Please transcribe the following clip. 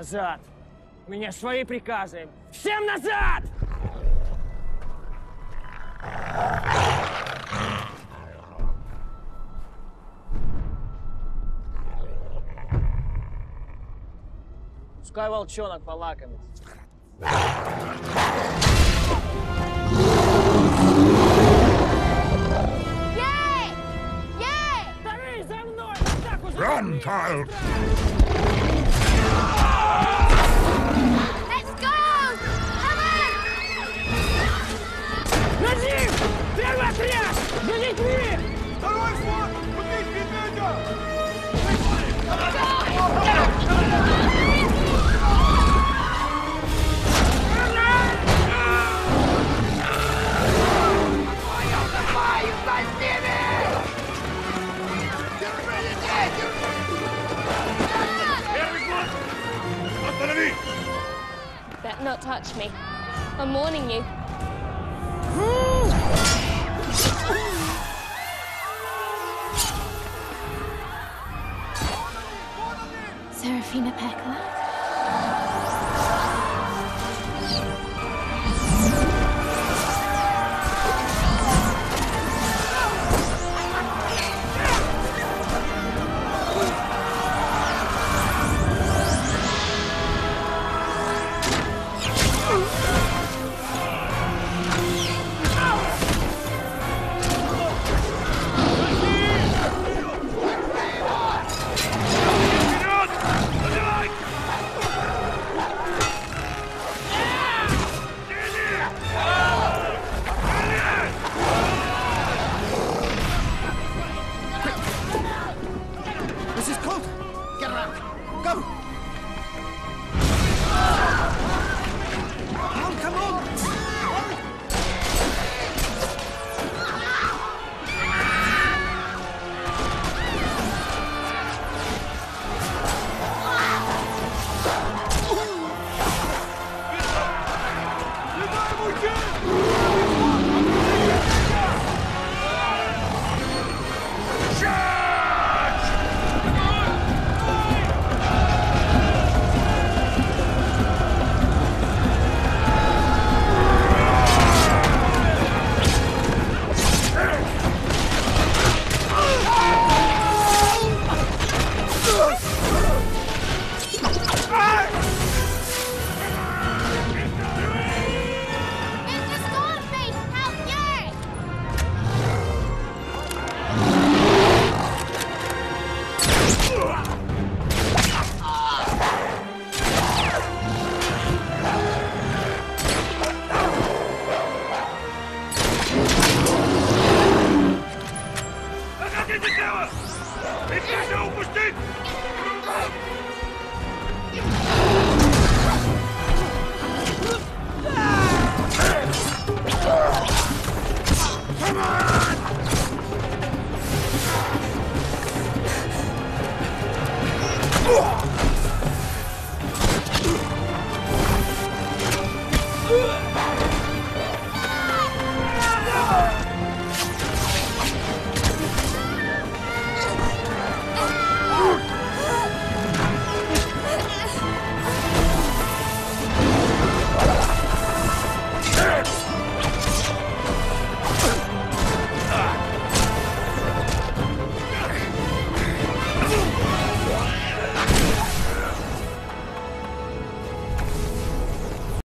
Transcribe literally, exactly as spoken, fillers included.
Назад! У меня свои приказы! Всем назад! Пускай волчонок полакомится. Ей! Ей! Вторые за мной! Так уже... Run, child! Let's go! Come on! Назим! Первый отряд! За детьми! Второй взвод! Убить медведя! Первый взвод! Остановись! Better not touch me. I'm warning you. Serafina Pekla. This is Colt! Get her out! Go! Come on, come on! It's a swordfish! Out there! Погодите, дело! Медведя упустить! Ugh!